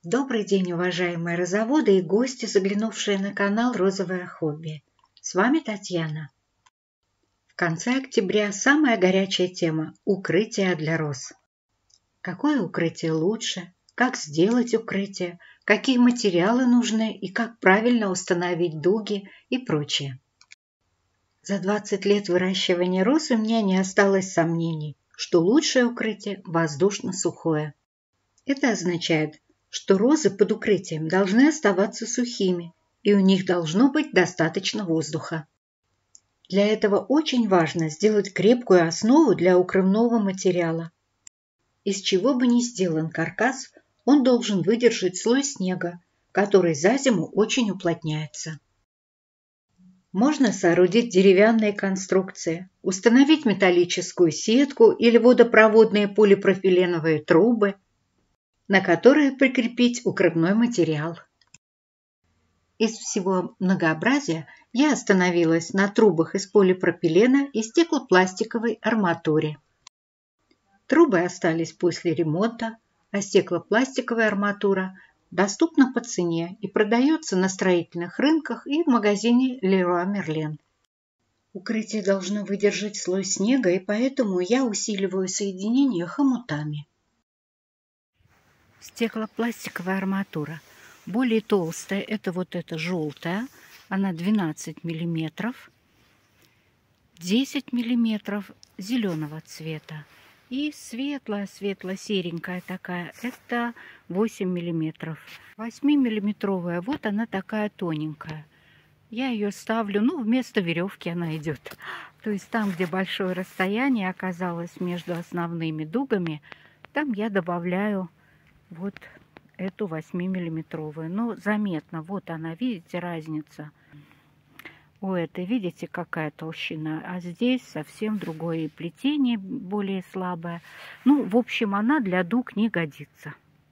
Добрый день, уважаемые розоводы и гости, заглянувшие на канал «Розовое хобби». С вами Татьяна. В конце октября самая горячая тема – укрытие для роз. Какое укрытие лучше, как сделать укрытие, какие материалы нужны и как правильно установить дуги и прочее. За 20 лет выращивания роз у меня не осталось сомнений, что лучшее укрытие – воздушно-сухое. Это означает, что розы под укрытием должны оставаться сухими, и у них должно быть достаточно воздуха. Для этого очень важно сделать крепкую основу для укрывного материала. Из чего бы ни сделан каркас, он должен выдержать слой снега, который за зиму очень уплотняется. Можно соорудить деревянные конструкции, установить металлическую сетку или водопроводные полипропиленовые трубы, на которые прикрепить укрывной материал. Из всего многообразия я остановилась на трубах из полипропилена и стеклопластиковой арматуре. Трубы остались после ремонта, а стеклопластиковая арматура доступна по цене и продается на строительных рынках и в магазине Leroy Merlin. Укрытие должно выдержать слой снега, и поэтому я усиливаю соединение хомутами. Стеклопластиковая арматура. Более толстая, это вот эта желтая, она 12 миллиметров, 10 миллиметров зеленого цвета. И светлая, светло-серенькая такая, это 8 миллиметров. 8-миллиметровая, вот она такая тоненькая. Я ее ставлю, вместо веревки она идет. То есть там, где большое расстояние оказалось между основными дугами, там я добавляю вот эту 8-миллиметровую. Но заметно, вот она, видите, разница. У этой, видите, какая толщина, а здесь совсем другое плетение, более слабое. В общем, она для дуг не годится.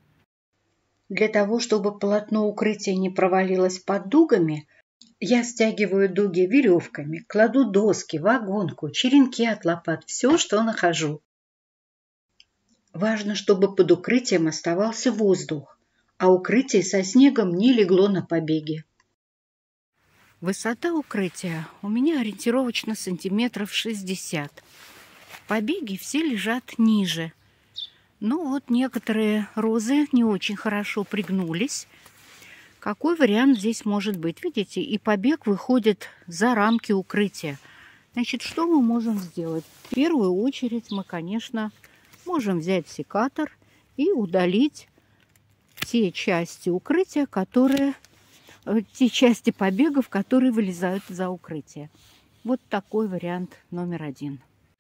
Для того, чтобы полотно укрытия не провалилось под дугами, я стягиваю дуги веревками, кладу доски, вагонку, черенки от лопат, все, что нахожу. Важно, чтобы под укрытием оставался воздух, а укрытие со снегом не легло на побеги. Высота укрытия у меня ориентировочно сантиметров 60. Побеги все лежат ниже. Вот некоторые розы не очень хорошо пригнулись. Какой вариант здесь может быть? Видите, и побег выходит за рамки укрытия. Значит, что мы можем сделать? В первую очередь мы, конечно, можем взять секатор и удалить те части укрытия, те части побегов, которые вылезают за укрытие. Вот такой вариант номер один.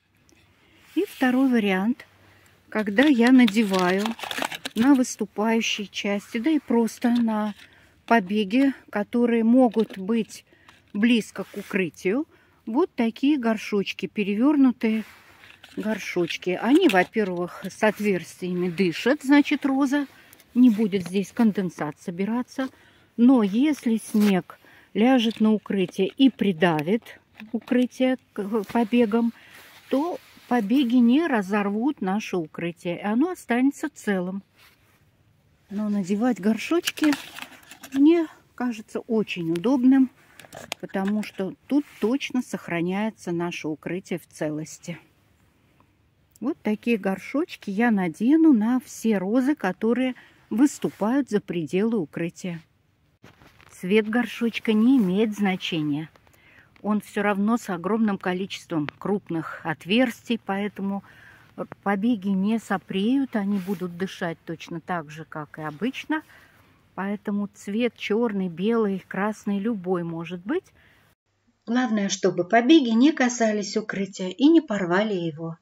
И второй вариант, когда я надеваю на выступающие части, да и просто на побеги, которые могут быть близко к укрытию, вот такие горшочки, перевернутые горшочки. Они, во-первых, с отверстиями дышат, значит, роза не будет здесь конденсат собираться. Но если снег ляжет на укрытие и придавит укрытие к побегам, то побеги не разорвут наше укрытие, и оно останется целым. Но надевать горшочки мне кажется очень удобным, потому что тут точно сохраняется наше укрытие в целости. Вот такие горшочки я надену на все розы, которые выступают за пределы укрытия. Цвет горшочка не имеет значения. Он все равно с огромным количеством крупных отверстий, поэтому побеги не сопреют, они будут дышать точно так же, как и обычно. Поэтому цвет черный, белый, красный, любой может быть. Главное, чтобы побеги не касались укрытия и не порвали его.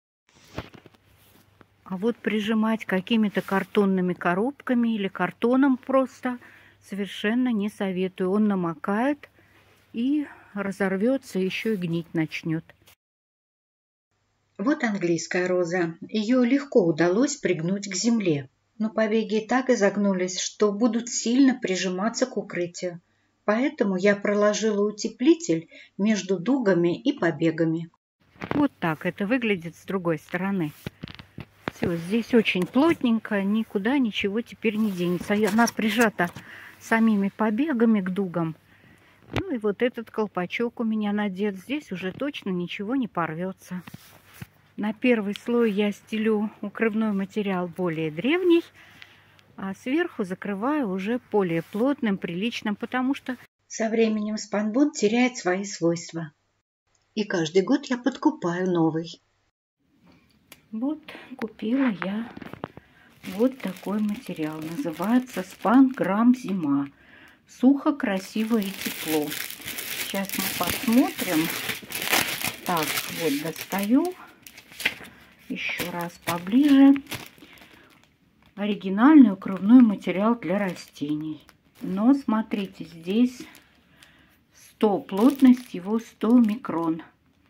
А вот прижимать какими-то картонными коробками или картоном просто совершенно не советую. Он намокает и разорвется, еще и гнить начнет. Вот английская роза. Ее легко удалось пригнуть к земле. Но побеги так изогнулись, что будут сильно прижиматься к укрытию. Поэтому я проложила утеплитель между дугами и побегами. Вот так это выглядит с другой стороны. Все, здесь очень плотненько, никуда ничего теперь не денется. Она прижата самими побегами к дугам. Ну и вот этот колпачок у меня надет. Здесь уже точно ничего не порвется. На первый слой я стелю укрывной материал более древний, а сверху закрываю уже более плотным, приличным, потому что со временем спанбонд теряет свои свойства. И каждый год я подкупаю новый. Вот купила я вот такой материал. Называется Спанграм Зима. Сухо, красиво и тепло. Сейчас мы посмотрим. Так, вот достаю. Еще раз поближе. Оригинальный укрывной материал для растений. Но смотрите, здесь 100, плотность его 100 микрон.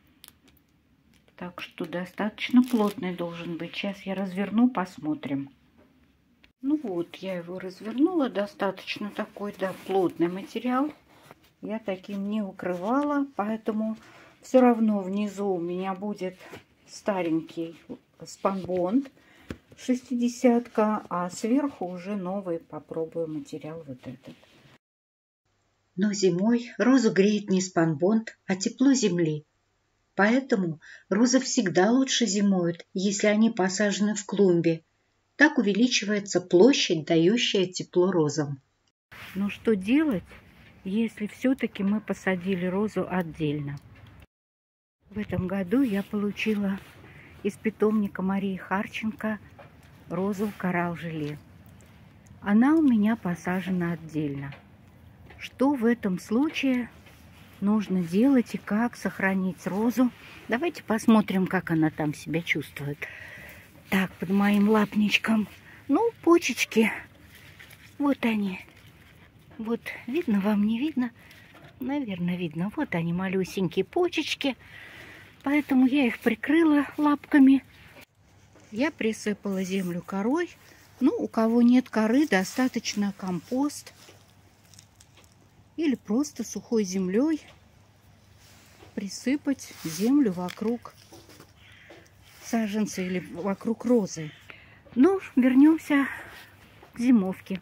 Так что достаточно плотный должен быть. Сейчас я разверну, посмотрим. Ну вот, я его развернула. Достаточно такой, да, плотный материал. Я таким не укрывала, поэтому все равно внизу у меня будет старенький спанбонд 60-ка, а сверху уже новый попробую материал вот этот. Но зимой розу греет не спанбонд, а тепло земли. Поэтому розы всегда лучше зимуют, если они посажены в клумбе. Так увеличивается площадь, дающая тепло розам. Но что делать, если все-таки мы посадили розу отдельно? В этом году я получила из питомника Марии Харченко розу коралл-желе. Она у меня посажена отдельно. Что в этом случае нужно делать и как сохранить розу? Давайте посмотрим, как она там себя чувствует. Так, под моим лапничком. Ну, почечки. Вот они. Вот, видно вам, не видно? Наверное, видно. Вот они, малюсенькие почечки. Поэтому я их прикрыла лапками. Я присыпала землю корой. Ну, у кого нет коры, достаточно компост. Или просто сухой землей присыпать землю вокруг саженца или вокруг розы. Ну, вернемся к зимовке.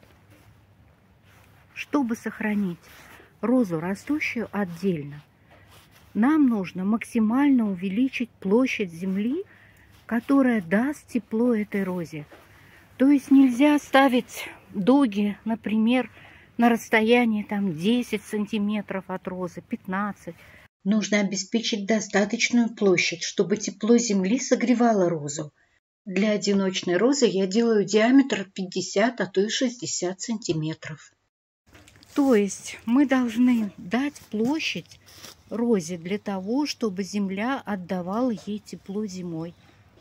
Чтобы сохранить розу, растущую отдельно, нам нужно максимально увеличить площадь земли, которая даст тепло этой розе. То есть нельзя ставить дуги, например, на расстоянии там 10 сантиметров от розы, 15. Нужно обеспечить достаточную площадь, чтобы тепло земли согревало розу. Для одиночной розы я делаю диаметр 50, а то и 60 сантиметров. То есть мы должны дать площадь розе для того, чтобы земля отдавала ей тепло зимой.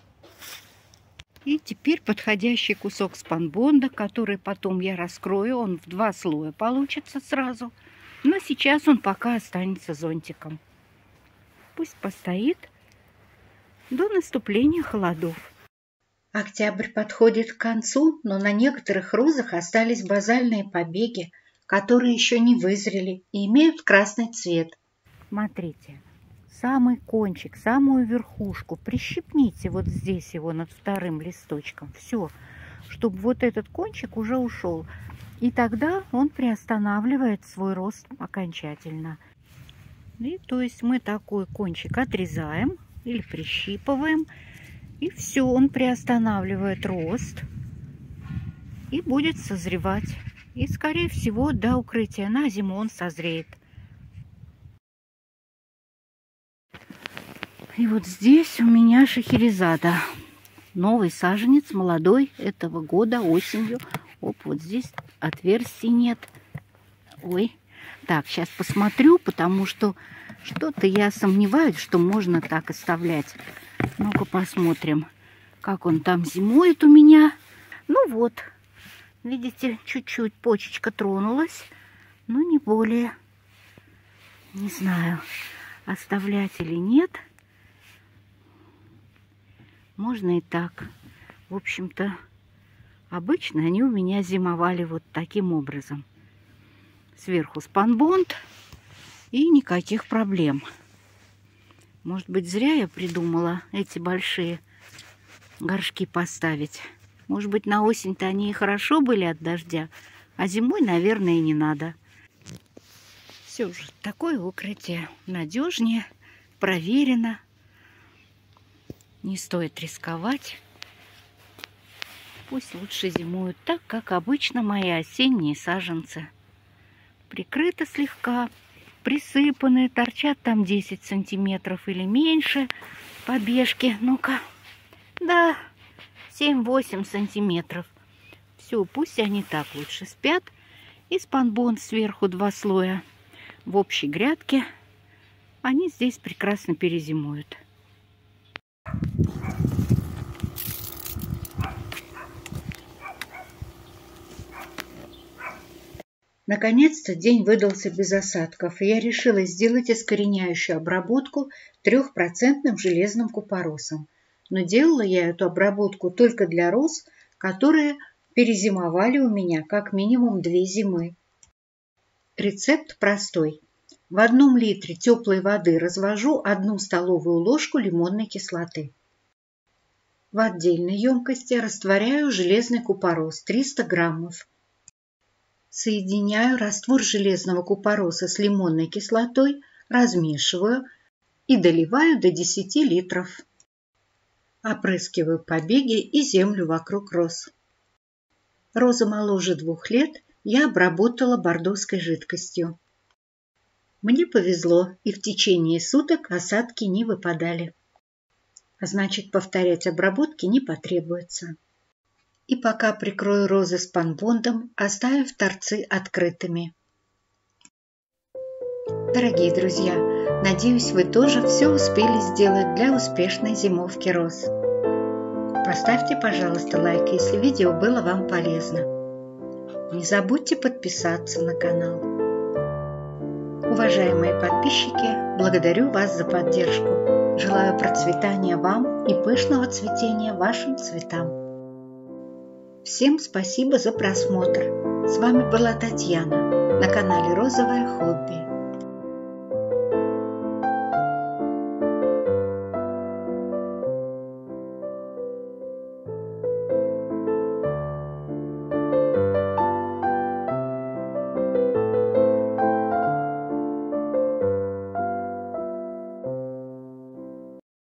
И теперь подходящий кусок спанбонда, который потом я раскрою, он в 2 слоя получится сразу. Но сейчас он пока останется зонтиком. Пусть постоит до наступления холодов. Октябрь подходит к концу, но на некоторых розах остались базальные побеги, которые еще не вызрели и имеют красный цвет. Смотрите, самый кончик, самую верхушку прищипните вот здесь его над вторым листочком. Все, чтобы вот этот кончик уже ушел. И тогда он приостанавливает свой рост окончательно. И то есть мы такой кончик отрезаем или прищипываем. И все, он приостанавливает рост и будет созревать. И, скорее всего, до укрытия на зиму он созреет. И вот здесь у меня шахерезада. Новый саженец, молодой, этого года, осенью. Оп, вот здесь отверстий нет. Ой. Так, сейчас посмотрю, потому что что-то я сомневаюсь, что можно так оставлять. Ну-ка посмотрим, как он там зимует у меня. Ну вот, видите, чуть-чуть почечка тронулась, но не более. Не знаю, оставлять или нет. Можно и так. В общем-то, обычно они у меня зимовали вот таким образом. Сверху спанбонд и никаких проблем. Может быть, зря я придумала эти большие горшки поставить. Может быть, на осень-то они и хорошо были от дождя, а зимой, наверное, и не надо. Все же, такое укрытие надежнее, проверено. Не стоит рисковать. Пусть лучше зимуют так, как обычно мои осенние саженцы. Прикрыто слегка, присыпаны, торчат там 10 сантиметров или меньше побежки. Ну-ка, да, 7-8 сантиметров. Все, пусть они так лучше спят. И спанбонд сверху 2 слоя. В общей грядке они здесь прекрасно перезимуют. Наконец-то день выдался без осадков, и я решила сделать искореняющую обработку 3% железным купоросом. Но делала я эту обработку только для роз, которые перезимовали у меня как минимум 2 зимы. Рецепт простой. В 1 литре теплой воды развожу 1 столовую ложку лимонной кислоты. В отдельной емкости растворяю железный купорос 300 граммов. Соединяю раствор железного купороса с лимонной кислотой, размешиваю и доливаю до 10 литров. Опрыскиваю побеги и землю вокруг роз. Розы моложе 2 лет я обработала бордоской жидкостью. Мне повезло, и в течение суток осадки не выпадали. А значит, повторять обработки не потребуется. И пока прикрою розы спанбондом, оставив торцы открытыми. Дорогие друзья, надеюсь, вы тоже все успели сделать для успешной зимовки роз. Поставьте, пожалуйста, лайк, если видео было вам полезно. Не забудьте подписаться на канал. Уважаемые подписчики, благодарю вас за поддержку. Желаю процветания вам и пышного цветения вашим цветам. Всем спасибо за просмотр. С вами была Татьяна на канале Розовое Хобби.